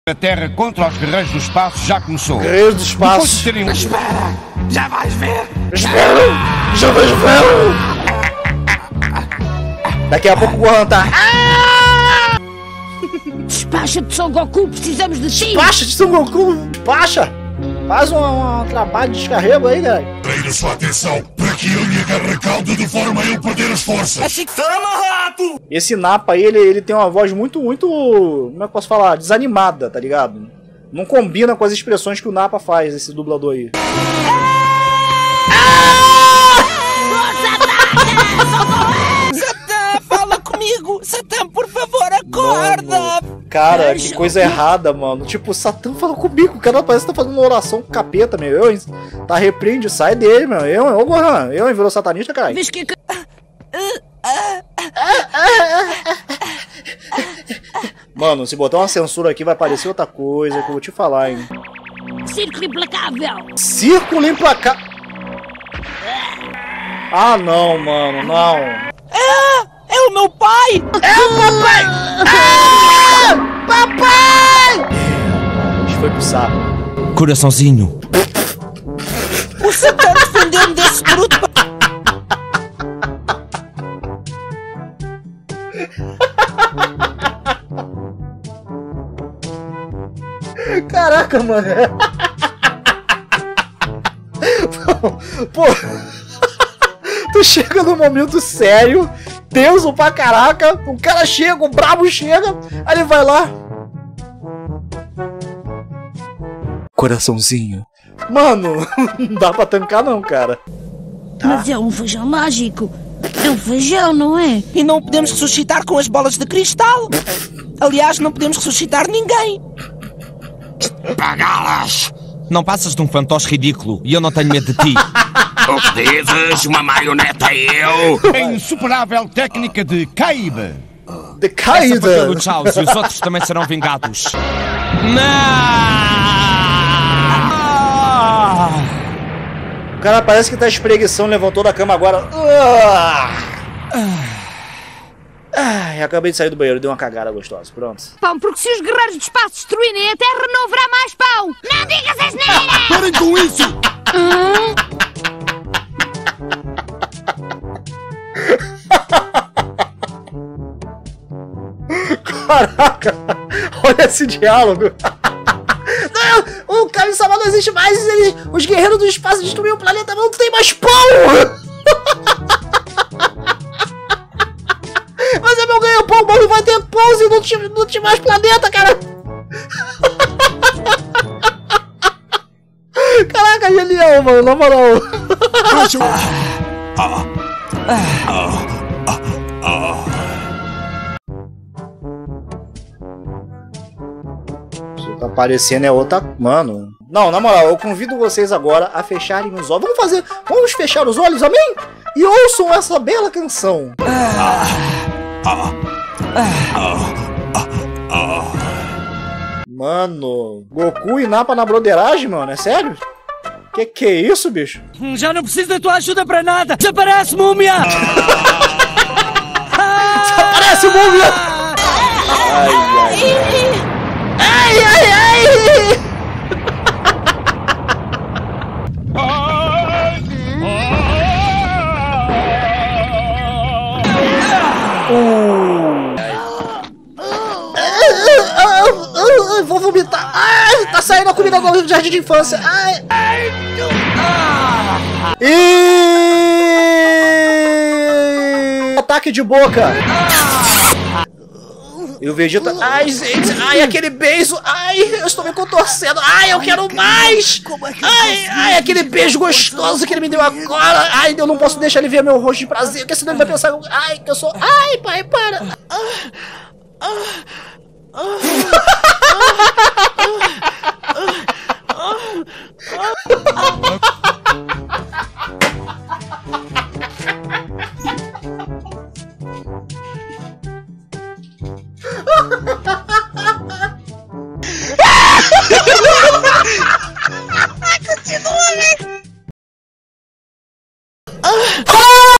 A Terra contra os guerreiros do espaço já começou. Guerreiros do espaço. Espera! Já vais ver! Espera! Já vais ver! Daqui a pouco o Gohan tá... Despacha-te, Son Goku, precisamos de ti! Despacha-te, Son Goku! Despacha! Faz um trabalho de descarrego aí, galera. Treina sua atenção para que eu lhe agarre caldo de forma a eu perder as forças. Achei que era rato! Esse Nappa aí, ele tem uma voz muito... Como é que eu posso falar? Desanimada, tá ligado? Não combina com as expressões que o Nappa faz, esse dublador aí. Satã, fala comigo! Satã, por favor, acorda! Mano, cara, que coisa errada, mano. Tipo, Satã fala comigo. O cara parece que tá fazendo uma oração com capeta, meu. Tá repreende, sai dele, meu. Ô, Gohan, virou satanista, caralho. Vês que... Mano, se botar uma censura aqui vai parecer outra coisa que eu vou te falar, hein. Círculo implacável! Círculo implacável! Ah, não, mano, não. É o meu pai! É o papai! Papai! A gente foi pro saco. Coraçãozinho. O Satã defendendo desse bruto. Caraca, mano. Pô, tu chega num momento sério, tenso pra caraca, o cara chega, o brabo chega, aí ele vai lá. Coraçãozinho. Mano, não dá pra tancar não, cara. Mas é um feijão mágico. É um feijão, não é? E não podemos ressuscitar com as bolas de cristal. Aliás, não podemos ressuscitar ninguém. Pagá-las! Não passas de um fantoche ridículo e eu não tenho medo de ti. O que dizes? Uma marioneta eu? A insuperável técnica de Kaiba. De Essa foi caída. pelo Chaos e os outros também serão vingados. O cara parece que tá espreguição, levantou da cama agora. Ai, acabei de sair do banheiro, dei uma cagada gostosa. Pronto. Pão, porque se os guerreiros do espaço destruírem a Terra, não haverá mais pão! Não digas asneira! Parem com isso! Caraca, olha esse diálogo. Não, o Kami-sama não existe mais. Os guerreiros do espaço destruíram o planeta, não tem mais pão. Mas é meu ganha-pão, mas não vai ter pão se não tiver mais planeta, cara. Caraca, genial, mano, na moral. Isso tá parecendo é outra... Mano... Não, na moral, eu convido vocês agora a fecharem os olhos. Vamos fechar os olhos, amém? E ouçam essa bela canção. Mano, Goku e Nappa na broderagem, mano, é sério? Que é isso, bicho? Já não preciso da tua ajuda pra nada. Desaparece, múmia! Desaparece, múmia! Ai! Vou vomitar. Ai, tá saindo a comida do jardim de infância. Ai. E... ataque de boca. E o Vegeta... Ai, gente. Ai, aquele beijo. Ai, eu estou me contorcendo. Ai, eu quero mais. Ai, aquele beijo gostoso que ele me deu agora. Ai, eu não posso deixar ele ver meu rosto de prazer, porque senão ele vai pensar... Ai, que eu sou... Ai, pai, para.